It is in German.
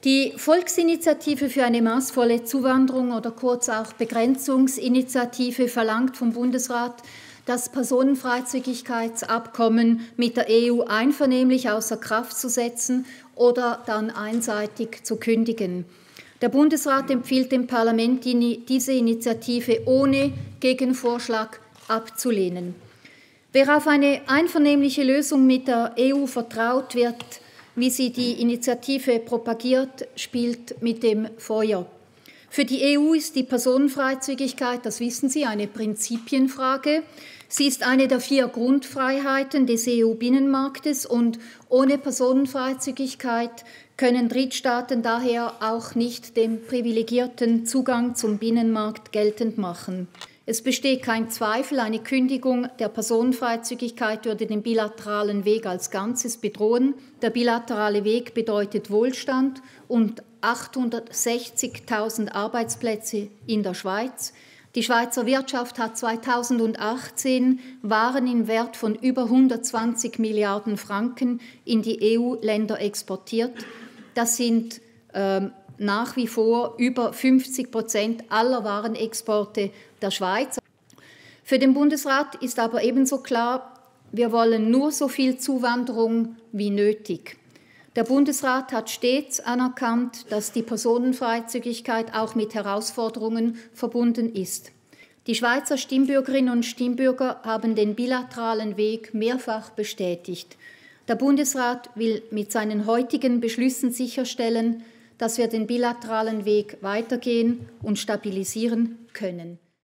Die Volksinitiative für eine maßvolle Zuwanderung oder kurz auch Begrenzungsinitiative verlangt vom Bundesrat, das Personenfreizügigkeitsabkommen mit der EU einvernehmlich außer Kraft zu setzen oder dann einseitig zu kündigen. Der Bundesrat empfiehlt dem Parlament, diese Initiative ohne Gegenvorschlag abzulehnen. Wer auf eine einvernehmliche Lösung mit der EU vertraut, wird, wie sie die Initiative propagiert, spielt mit dem Feuer. Für die EU ist die Personenfreizügigkeit, das wissen Sie, eine Prinzipienfrage. Sie ist eine der 4 Grundfreiheiten des EU-Binnenmarktes und ohne Personenfreizügigkeit können Drittstaaten daher auch nicht den privilegierten Zugang zum Binnenmarkt geltend machen. Es besteht kein Zweifel, eine Kündigung der Personenfreizügigkeit würde den bilateralen Weg als Ganzes bedrohen. Der bilaterale Weg bedeutet Wohlstand und 860.000 Arbeitsplätze in der Schweiz. Die Schweizer Wirtschaft hat 2018 Waren im Wert von über 120 Milliarden Franken in die EU-Länder exportiert. Das sind nach wie vor über 50% aller Warenexporte der Schweiz. Für den Bundesrat ist aber ebenso klar, wir wollen nur so viel Zuwanderung wie nötig. Der Bundesrat hat stets anerkannt, dass die Personenfreizügigkeit auch mit Herausforderungen verbunden ist. Die Schweizer Stimmbürgerinnen und Stimmbürger haben den bilateralen Weg mehrfach bestätigt. Der Bundesrat will mit seinen heutigen Beschlüssen sicherstellen, dass wir den bilateralen Weg weitergehen und stabilisieren können.